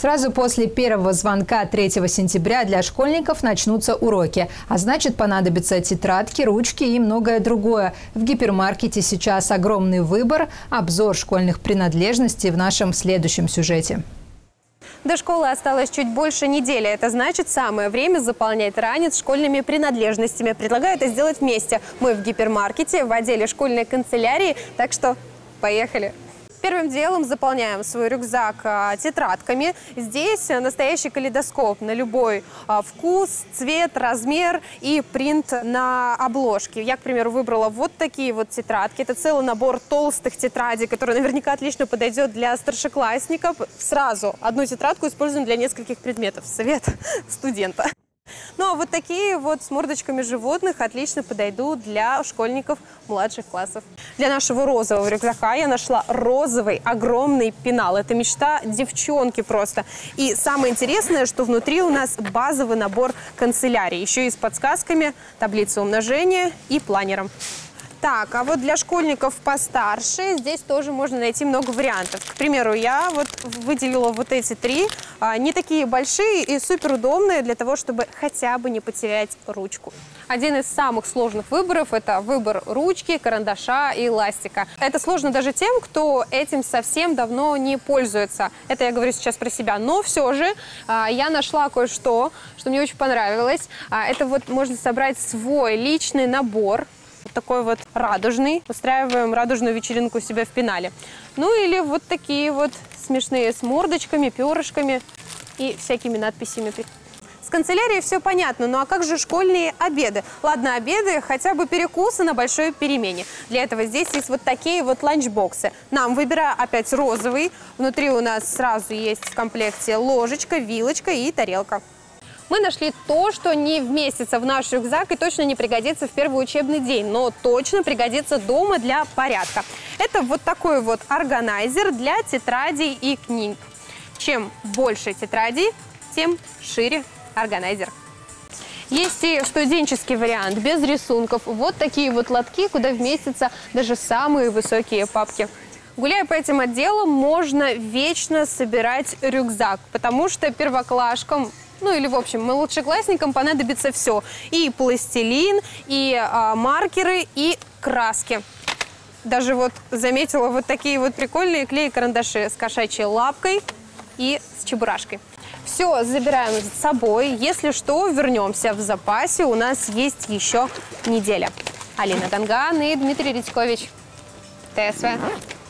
Сразу после первого звонка 3 сентября для школьников начнутся уроки. А значит, понадобятся тетрадки, ручки и многое другое. В гипермаркете сейчас огромный выбор. Обзор школьных принадлежностей в нашем следующем сюжете. До школы осталось чуть больше недели. Это значит, самое время заполнять ранец школьными принадлежностями. Предлагаю это сделать вместе. Мы в гипермаркете, в отделе школьной канцелярии. Так что поехали! Первым делом заполняем свой рюкзак тетрадками. Здесь настоящий калейдоскоп на любой вкус, цвет, размер и принт на обложке. Я, к примеру, выбрала вот такие вот тетрадки. Это целый набор толстых тетрадей, который наверняка отлично подойдет для старшеклассников. Сразу одну тетрадку используем для нескольких предметов. Совет студента. Ну а вот такие вот с мордочками животных отлично подойдут для школьников младших классов. Для нашего розового рюкзака я нашла розовый огромный пенал. Это мечта девчонки просто. И самое интересное, что внутри у нас базовый набор канцелярии. Еще и с подсказками, таблицей умножения и планером. Так, а вот для школьников постарше здесь тоже можно найти много вариантов. К примеру, я вот выделила вот эти три. Не такие большие и супер удобные для того, чтобы хотя бы не потерять ручку. Один из самых сложных выборов – это выбор ручки, карандаша и ластика. Это сложно даже тем, кто этим совсем давно не пользуется. Это я говорю сейчас про себя. Но все же я нашла кое-что, что мне очень понравилось. Это вот можно собрать свой личный набор. Вот такой вот радужный. Устраиваем радужную вечеринку у себя в пенале. Ну или вот такие вот смешные с мордочками, перышками и всякими надписями. С канцелярией все понятно, ну а как же школьные обеды? Ладно, обеды, хотя бы перекусы на большой перемене. Для этого здесь есть вот такие вот ланчбоксы. Нам выбираю опять розовый. Внутри у нас сразу есть в комплекте ложечка, вилочка и тарелка. Мы нашли то, что не вместится в наш рюкзак и точно не пригодится в первый учебный день, но точно пригодится дома для порядка. Это вот такой вот органайзер для тетрадей и книг. Чем больше тетрадей, тем шире органайзер. Есть и студенческий вариант, без рисунков. Вот такие вот лотки, куда вместятся даже самые высокие папки. Гуляя по этим отделам, можно вечно собирать рюкзак, потому что первоклашкам, ну или, в общем, младшеклассникам понадобится все. И пластилин, и маркеры, и краски. Даже вот заметила вот такие вот прикольные клей-карандаши с кошачьей лапкой и с чебурашкой. Все забираем с собой. Если что, вернемся. В запасе у нас есть еще неделя. Алина Ганган и Дмитрий Редькович. ТСВ.